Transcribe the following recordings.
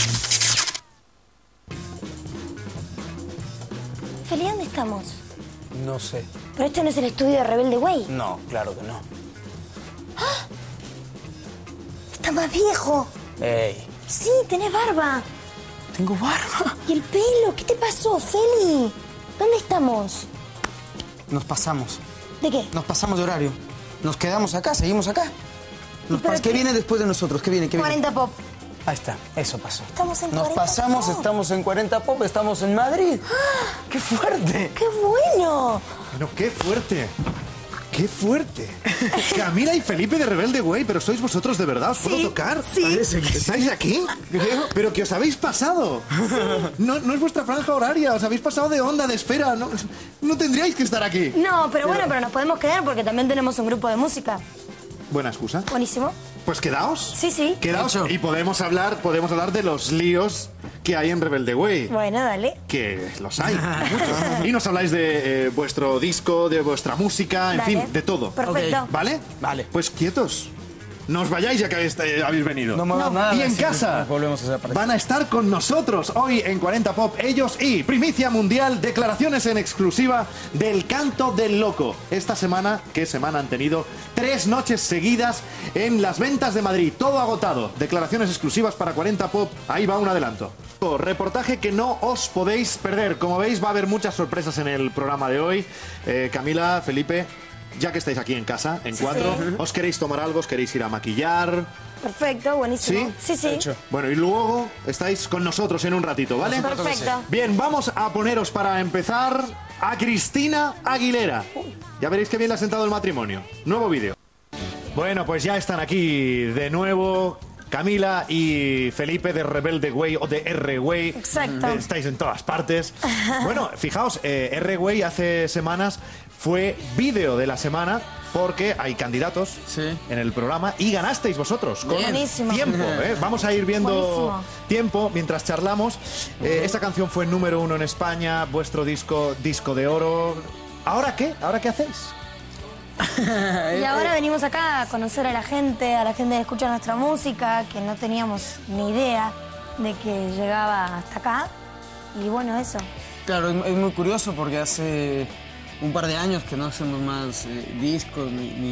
Feli, ¿dónde estamos? No sé. Pero este no es el estudio de Rebelde Way. No, claro que no. ¡Ah! Está más viejo. Ey. Sí, tenés barba. Tengo barba. ¿Y el pelo? ¿Qué te pasó, Feli? ¿Dónde estamos? Nos pasamos. ¿De qué? Nos pasamos de horario. Nos quedamos acá, seguimos acá. ¿Qué viene después de nosotros? ¿Qué viene? 40 Pop. Ahí está, eso pasó. Estamos en Nos 40 pasamos, Pop. estamos en 40 Pop, estamos en Madrid. ¡Qué fuerte! ¡Qué bueno! Bueno, qué fuerte. ¡Qué fuerte! Camila y Felipe de Rebelde Way, pero sois vosotros de verdad, ¿os puedo tocar? Sí. Parece que sí. ¿Estáis aquí? Pero que os habéis pasado. No es vuestra franja horaria, os habéis pasado de onda, de espera. No tendríais que estar aquí. No, pero bueno, pero nos podemos quedar porque también tenemos un grupo de música. Buena excusa. Buenísimo. Pues quedaos. Sí, sí. Quedaos Hecho. y podemos hablar de los líos que hay en Rebelde Way. Bueno, dale. Que los hay. Muchos. Y nos habláis de vuestro disco, de vuestra música, en Dale. fin, de todo. Perfecto. ¿Vale? Vale. Pues quietos. No os vayáis ya que habéis venido. No muevas nada. Y en así casa nos volvemos a desaparecer. van a estar con nosotros hoy en 40 Pop ellos y Primicia Mundial, declaraciones en exclusiva del Canto del Loco. Esta semana, ¿qué semana han tenido? 3 noches seguidas en las ventas de Madrid, todo agotado. Declaraciones exclusivas para 40 Pop, ahí va un adelanto. Reportaje que no os podéis perder. Como veis va a haber muchas sorpresas en el programa de hoy. Camila, Felipe, ya que estáis aquí en casa, en 4, ¿os queréis tomar algo? ¿Os queréis ir a maquillar? Perfecto, buenísimo. ¿Sí? Sí. Hecho. Bueno, y luego estáis con nosotros en un ratito, ¿vale? Perfecto. Bien, vamos a poneros para empezar a Cristina Aguilera. Ya veréis que bien le ha sentado el matrimonio. Nuevo vídeo. Bueno, pues ya están aquí de nuevo Camila y Felipe de Rebelde Way o de R-Way. Exacto. Estáis en todas partes. Bueno, fijaos, R-Way hace semanas fue vídeo de la semana porque hay candidatos en el programa y ganasteis vosotros con Buenísimo. tiempo. Vamos a ir viendo Buenísimo. tiempo mientras charlamos. Esta canción fue número 1 en España, vuestro disco de oro. ¿Ahora qué? ¿Ahora qué hacéis? Y ahora venimos acá a conocer a la gente que escucha nuestra música, que no teníamos ni idea de que llegaba hasta acá. Y bueno, eso. Claro, es muy curioso porque hace un par de años que no hacemos más discos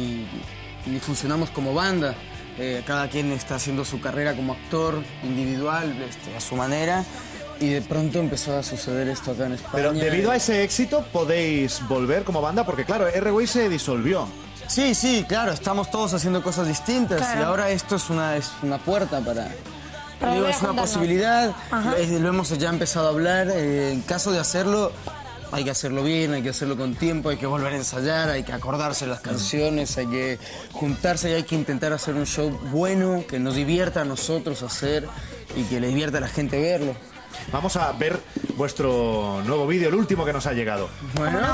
ni funcionamos como banda. Cada quien está haciendo su carrera como actor individual a su manera. Y de pronto empezó a suceder esto acá en España. Pero debido a ese éxito podéis volver como banda porque claro, R-Way se disolvió. Sí, claro, estamos todos haciendo cosas distintas Claro. y ahora esto es una puerta para Para volver a es una juntarnos. posibilidad, Ajá. lo hemos ya empezado a hablar. En caso de hacerlo, hay que hacerlo bien, hay que hacerlo con tiempo, hay que volver a ensayar, hay que acordarse las canciones, hay que juntarse y hay que intentar hacer un show bueno, que nos divierta a nosotros hacer y que le divierta a la gente verlo. Vamos a ver vuestro nuevo vídeo, el último que nos ha llegado. Bueno.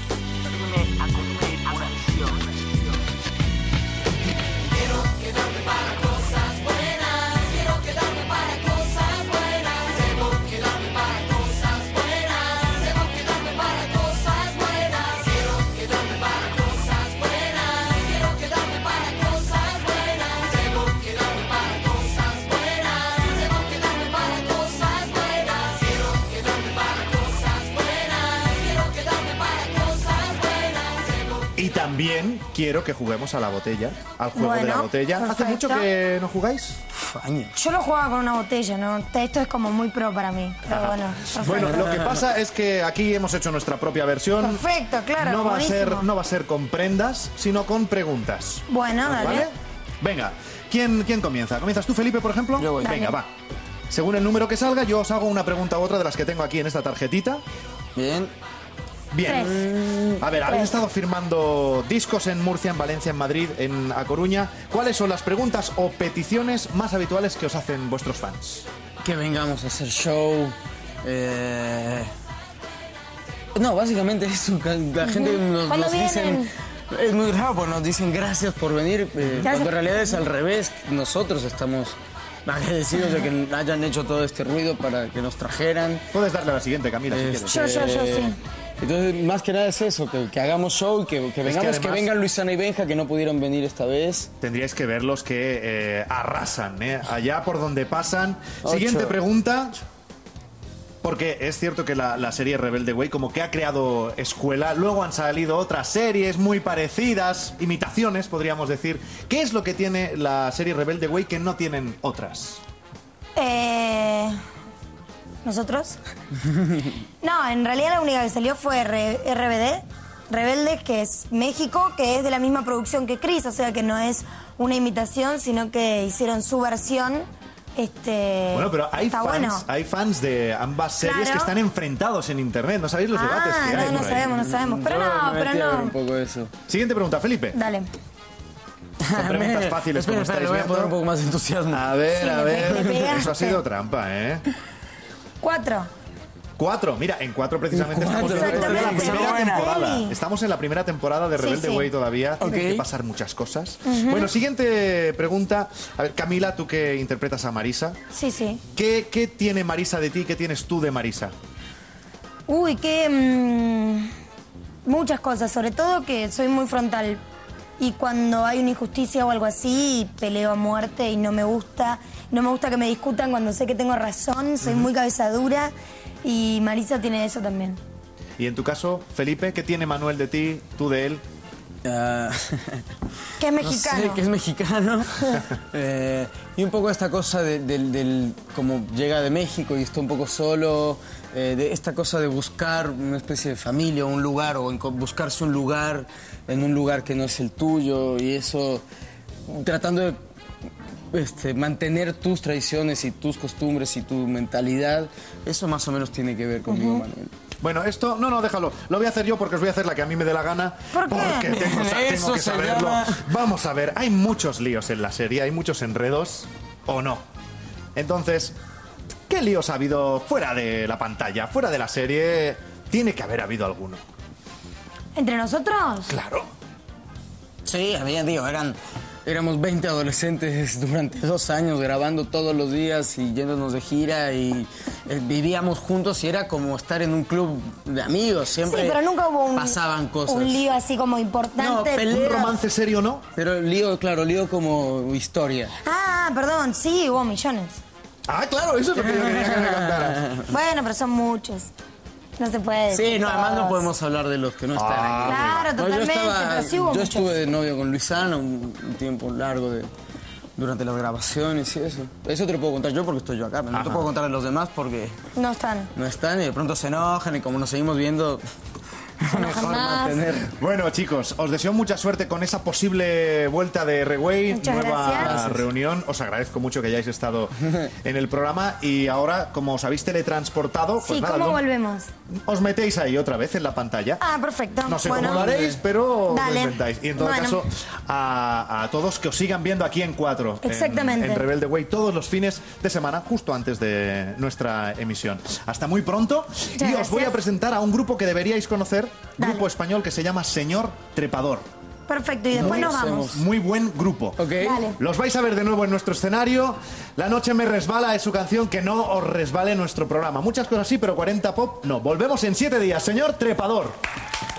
Y también quiero que juguemos a la botella, al juego de la Bueno, botella. ¿Hace perfecto. mucho que no jugáis? Años. Yo lo jugaba con una botella, ¿no? Esto es como muy pro para mí. Pero bueno, perfecto. Bueno, lo que pasa es que aquí hemos hecho nuestra propia versión. Perfecto, claro, No va buenísimo. no va a ser con prendas, sino con preguntas. Bueno, dale. ¿Vale? Venga, ¿quién comienza? ¿Comienzas tú, Felipe, por ejemplo? Yo voy. Venga, Dale. va. Según el número que salga, yo os hago una pregunta u otra de las que tengo aquí en esta tarjetita. Bien. Bien. A ver, habéis Tres. estado firmando discos en Murcia, en Valencia, en Madrid, en A Coruña. ¿Cuáles son las preguntas o peticiones más habituales que os hacen vuestros fans? Que vengamos a hacer show. No, básicamente eso. La gente ¿Cuándo nos dicen. vienen? Es muy raro porque nos dicen gracias por venir. Cuando en realidad es al revés. Nosotros estamos agradecidos de que hayan hecho todo este ruido para que nos trajeran. Puedes darle a la siguiente, Camila, si quieres. Yo, sí. Entonces, más que nada es eso, que hagamos show, que vengamos, además, que vengan Luisana y Benja, que no pudieron venir esta vez. Tendríais que verlos que arrasan, allá por donde pasan. 8. Siguiente pregunta. Porque es cierto que la serie Rebelde Way como que ha creado escuela, luego han salido otras series muy parecidas, imitaciones podríamos decir. ¿Qué es lo que tiene la serie Rebelde Way que no tienen otras? ¿Nosotros? No, en realidad la única que salió fue RBD, Rebeldes, que es México, que es de la misma producción que Chris, o sea que no es una imitación, sino que hicieron su versión. Bueno, pero hay fans de ambas series que están enfrentados en internet. ¿No sabéis los debates que hay? No sabemos. Pero no. Un poco eso. Siguiente pregunta, Felipe. Dale. Son preguntas fáciles, como estáis le voy a viendo. poner un poco más de entusiasmo. A ver, Sí, a le ver. pegaste. Eso ha sido trampa, 4. 4, mira, en 4 precisamente estamos en la Exactamente. primera temporada. Sí. Estamos en la primera temporada de Rebelde Sí. Way todavía. Tienen que pasar muchas cosas. Bueno, siguiente pregunta. A ver, Camila, tú que interpretas a Marisa. Sí. ¿Qué tiene Marisa de ti? ¿Qué tienes tú de Marisa? Uy, muchas cosas, sobre todo que soy muy frontal. Y cuando hay una injusticia o algo así, peleo a muerte y no me gusta. No me gusta que me discutan cuando sé que tengo razón, soy muy cabeza dura. Y Marisa tiene eso también. Y en tu caso, Felipe, ¿qué tiene Manuel de ti, tú de él? Que es mexicano. No sé, que es mexicano. Y un poco esta cosa del como llega de México y está un poco solo, de esta cosa de buscar una especie de familia o un lugar, o buscarse un lugar en un lugar que no es el tuyo, y eso tratando de mantener tus tradiciones y tus costumbres y tu mentalidad. Eso más o menos tiene que ver conmigo, Manuel. Bueno, esto... No, déjalo. Lo voy a hacer yo porque os voy a hacer la que a mí me dé la gana. ¿Por qué? Porque tengo Eso que se saberlo. llama- Vamos a ver, hay muchos líos en la serie, hay muchos enredos, ¿o no? Entonces, ¿qué líos ha habido fuera de la pantalla, fuera de la serie? Tiene que haber habido alguno. ¿Entre nosotros? Claro. Sí, éramos 20 adolescentes durante 2 años grabando todos los días y yéndonos de gira, y vivíamos juntos y era como estar en un club de amigos. Siempre Sí, pero nunca hubo pasaban cosas. un lío así como importante. No, ¿Un romance serio no? Pero lío como historia. Ah, perdón, sí, hubo millones. Ah, claro, eso es lo que yo quería que me contaras. Bueno, pero son muchos. No se puede decir Sí, no, además no todos. podemos hablar de los que no están aquí. Claro, No, totalmente, pero sí hubo yo muchos. estuve de novio con Luisana un tiempo largo durante las grabaciones y eso. Eso te lo puedo contar yo porque estoy yo acá, pero no te puedo contar de los demás porque No están. no están y de pronto se enojan, y como nos seguimos viendo, mejor más. mantener. Bueno, chicos, os deseo mucha suerte con esa posible vuelta de Reway, Muchas nueva gracias. reunión. Os agradezco mucho que hayáis estado en el programa, y ahora, como os habéis teletransportado, pues Sí, nada, ¿cómo volvemos? os metéis ahí otra vez en la pantalla. Ah, perfecto. No sé Bueno. cómo lo haréis, pero Dale. lo inventáis. Y en todo Bueno. caso, a todos que os sigan viendo aquí en 4. Exactamente. En Rebelde Way, todos los fines de semana, justo antes de nuestra emisión. Hasta muy pronto. Y os gracias. voy a presentar a un grupo que deberíais conocer, Dale. grupo español que se llama Señor Trepador. Perfecto, y después nos vamos. Muy buen grupo. Ok. Dale. Los vais a ver de nuevo en nuestro escenario. La noche me resbala es su canción, que no os resbale nuestro programa. Muchas cosas sí, pero 40 Pop no. Volvemos en 7 días. Señor Trepador.